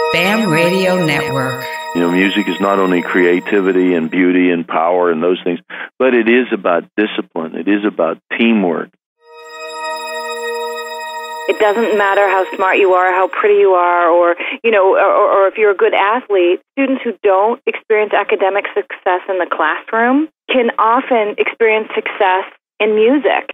BAM Radio Network. You know, music is not only creativity and beauty and power and those things, but it is about discipline. It is about teamwork. It doesn't matter how smart you are, how pretty you are, or if you're a good athlete. Students who don't experience academic success in the classroom can often experience success in music.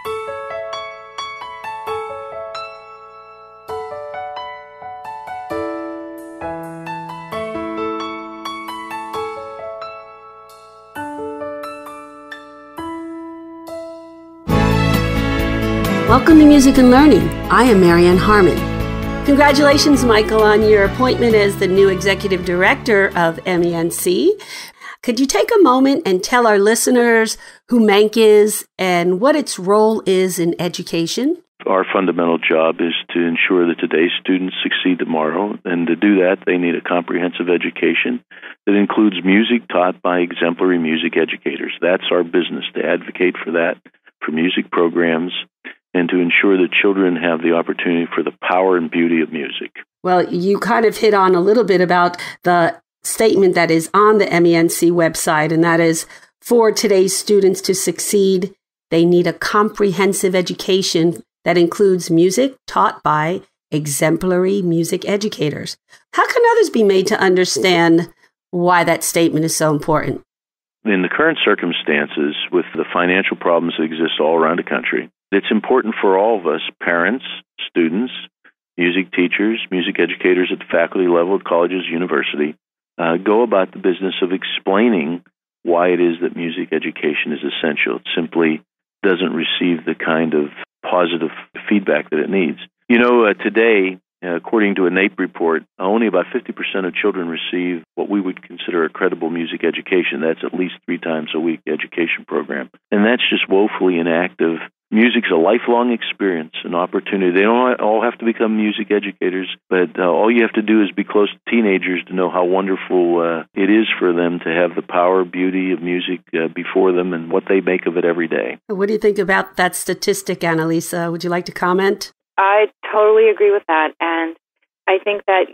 Welcome to Music and Learning. I am Marianne Harmon. Congratulations, Michael, on your appointment as the new Executive Director of MENC. Could you take a moment and tell our listeners who MENC is and what its role is in education? Our fundamental job is to ensure that today's students succeed tomorrow, and to do that, they need a comprehensive education that includes music taught by exemplary music educators. That's our business, to advocate for that, for music programs, and to ensure that children have the opportunity for the power and beauty of music. Well, you kind of hit on a little bit about the statement that is on the MENC website, and that is, for today's students to succeed, they need a comprehensive education that includes music taught by exemplary music educators. How can others be made to understand why that statement is so important? In the current circumstances, with the financial problems that exist all around the country, it's important for all of us, parents, students, music teachers, music educators at the faculty level at colleges, university, go about the business of explaining why it is that music education is essential. It simply doesn't receive the kind of positive feedback that it needs. You know, today, according to a NAEP report, only about 50% of children receive what we would consider a credible music education. That's at least 3 times a week education program. And that's just woefully inactive. Music's a lifelong experience, an opportunity. They don't all have to become music educators, but all you have to do is be close to teenagers to know how wonderful it is for them to have the power, beauty of music before them and what they make of it every day. What do you think about that statistic, Annalisa? Would you like to comment? I totally agree with that. And I think that,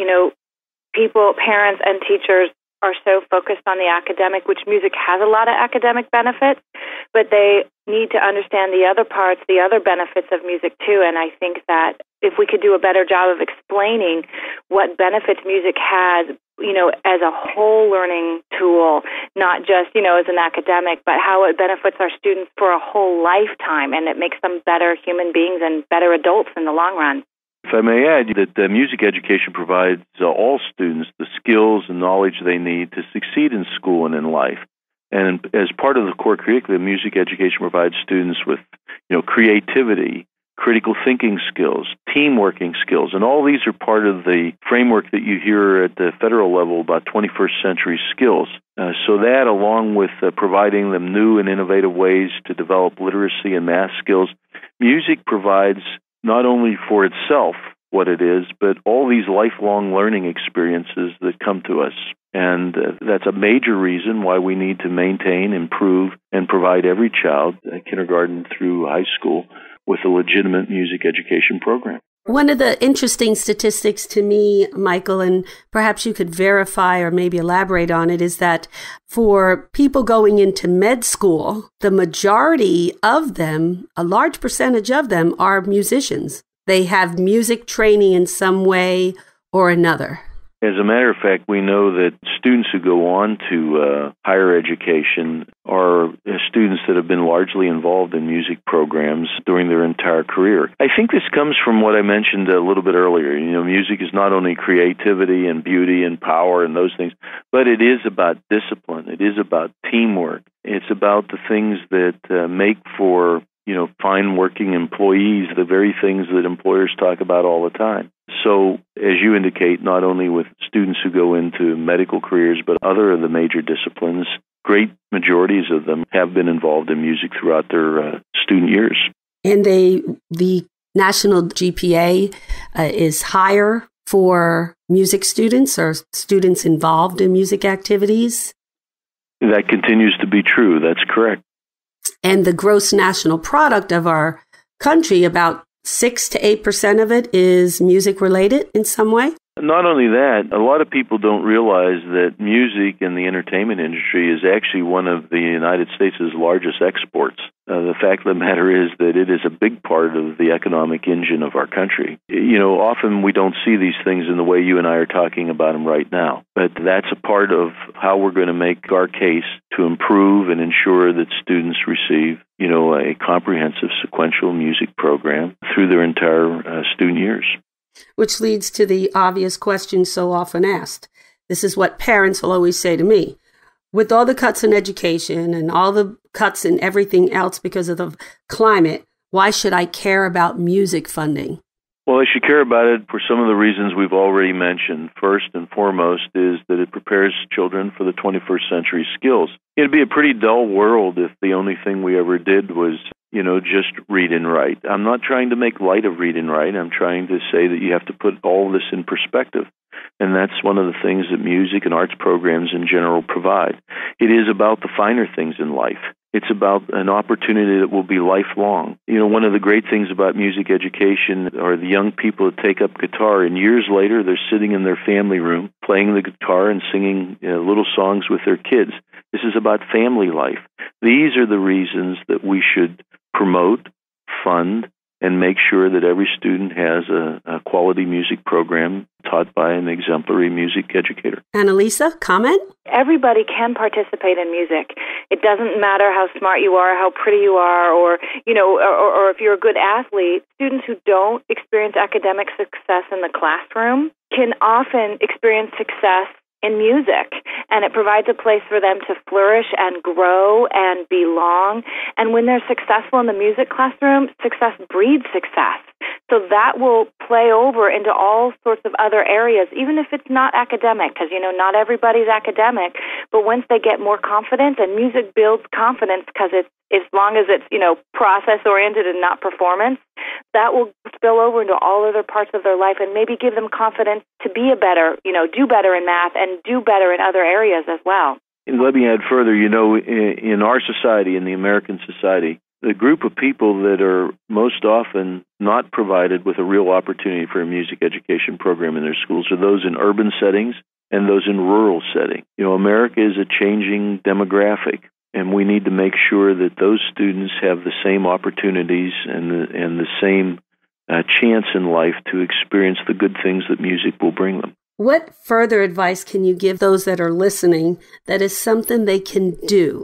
people, parents and teachers are so focused on the academic, which music has a lot of academic benefits, but they need to understand the other parts, the other benefits of music too. And I think that if we could do a better job of explaining what benefits music has, as a whole learning tool, not just, as an academic, but how it benefits our students for a whole lifetime, and it makes them better human beings and better adults in the long run. If I may add that music education provides all students the skills and knowledge they need to succeed in school and in life. And as part of the core curriculum, music education provides students with, creativity, critical thinking skills, team working skills, and all these are part of the framework that you hear at the federal level about 21st century skills. So that, along with providing them new and innovative ways to develop literacy and math skills, music provides not only for itself what it is, but all these lifelong learning experiences that come to us. And that's a major reason why we need to maintain, improve, and provide every child, kindergarten through high school, with a legitimate music education program. One of the interesting statistics to me, Michael, and perhaps you could verify or maybe elaborate on it, is that for people going into med school, the majority of them, a large percentage of them, are musicians. They have music training in some way or another. As a matter of fact, we know that students who go on to higher education are students that have been largely involved in music programs during their entire career. I think this comes from what I mentioned a little bit earlier. Music is not only creativity and beauty and power and those things, but it is about discipline. It is about teamwork. It's about the things that make for fine working employees, the very things that employers talk about all the time. So, as you indicate, not only with students who go into medical careers, but other of the major disciplines, great majorities of them have been involved in music throughout their student years. And the national GPA is higher for music students or students involved in music activities? That continues to be true. That's correct. And the gross national product of our country, about 6 to 8% of it is music related in some way? Not only that, a lot of people don't realize that music and the entertainment industry is actually one of the United States' largest exports. The fact of the matter is that it is a big part of the economic engine of our country. Often we don't see these things in the way you and I are talking about them right now, but that's a part of how we're going to make our case to improve and ensure that students receive, a comprehensive sequential music program through their entire student years. Which leads to the obvious question so often asked. This is what parents will always say to me. With all the cuts in education and all the cuts in everything else because of the climate, why should I care about music funding? Well, I should care about it for some of the reasons we've already mentioned. First and foremost is that it prepares children for the 21st century skills. It'd be a pretty dull world if the only thing we ever did was just read and write. I'm not trying to make light of read and write. I'm trying to say that you have to put all this in perspective. And that's one of the things that music and arts programs in general provide. It is about the finer things in life. It's about an opportunity that will be lifelong. One of the great things about music education are the young people that take up guitar, and years later they're sitting in their family room playing the guitar and singing little songs with their kids. This is about family life. These are the reasons that we should promote, fund, and make sure that every student has a quality music program taught by an exemplary music educator. Annalisa, comment? Everybody can participate in music. It doesn't matter how smart you are, how pretty you are, or if you're a good athlete. Students who don't experience academic success in the classroom can often experience success in music, and it provides a place for them to flourish and grow and belong. And when they're successful in the music classroom, success breeds success. So that will play over into all sorts of other areas, even if it's not academic, because, not everybody's academic. But once they get more confident, and music builds confidence because as long as it's, process-oriented and not performance, that will spill over into all other parts of their life and maybe give them confidence to be do better in math and do better in other areas as well. And let me add further, in our society, in the American society, the group of people that are most often not provided with a real opportunity for a music education program in their schools are those in urban settings and those in rural settings. America is a changing demographic, and we need to make sure that those students have the same opportunities and the same chance in life to experience the good things that music will bring them. What further advice can you give those that are listening that is something they can do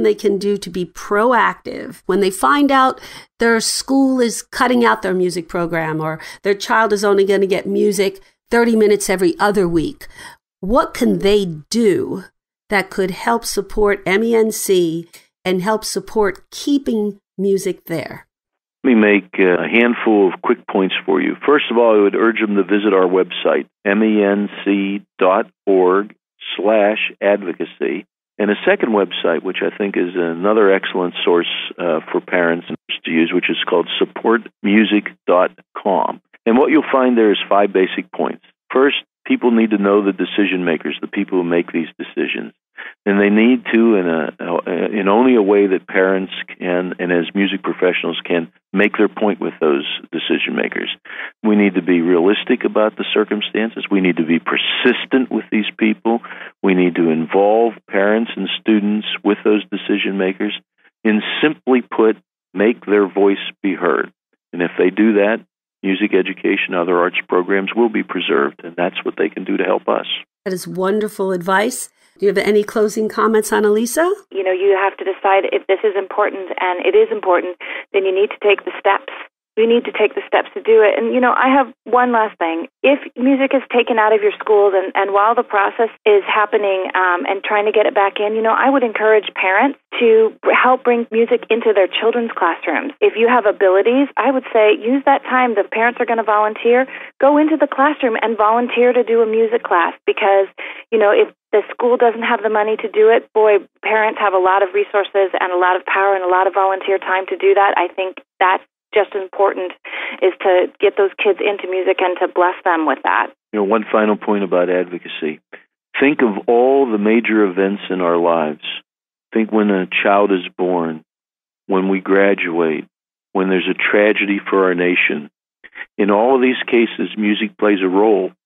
to be proactive when they find out their school is cutting out their music program or their child is only going to get music 30 minutes every other week? What can they do that could help support MENC and help support keeping music there? Let me make a handful of quick points for you. First of all, I would urge them to visit our website, menc.org/advocacy. And a second website, which I think is another excellent source for parents to use, which is called supportmusic.com. And what you'll find there is 5 basic points. First, people need to know the decision makers, the people who make these decisions. And they need to, in only a way that parents can, and as music professionals can, make their point with those decision makers. We need to be realistic about the circumstances. We need to be persistent with these people. We need to involve parents and students with those decision makers. And simply put, make their voice be heard. And if they do that, music education, other arts programs will be preserved, and that's what they can do to help us. That is wonderful advice. Do you have any closing comments, Annalisa? You have to decide if this is important, and it is important, then you need to take the steps. You need to take the steps to do it. And, I have one last thing. If music is taken out of your schools and while the process is happening and trying to get it back in, I would encourage parents to help bring music into their children's classrooms. If you have abilities, I would say use that time. The parents are going to volunteer. Go into the classroom and volunteer to do a music class because, if the school doesn't have the money to do it, boy, parents have a lot of resources and a lot of power and a lot of volunteer time to do that. I think that's just as important is to get those kids into music and to bless them with that. One final point about advocacy. Think of all the major events in our lives. Think when a child is born, when we graduate, when there's a tragedy for our nation. In all of these cases, music plays a role.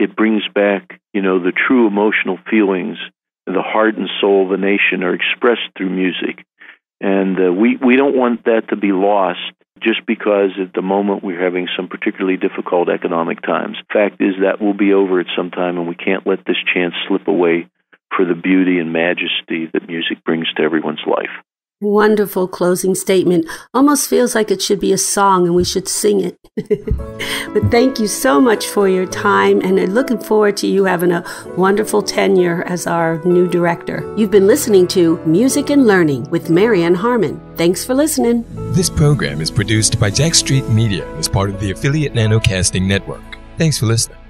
it brings back, the true emotional feelings. The heart and soul of the nation are expressed through music. And we don't want that to be lost just because at the moment we're having some particularly difficult economic times. Fact is that will be over at some time, and we can't let this chance slip away for the beauty and majesty that music brings to everyone's life. Wonderful closing statement. Almost feels like it should be a song and we should sing it. But thank you so much for your time, and I'm looking forward to you having a wonderful tenure as our new director. You've been listening to Music and Learning with Marianne Harmon. Thanks for listening. This program is produced by Jack Street Media as part of the affiliate Nanocasting Network. Thanks for listening.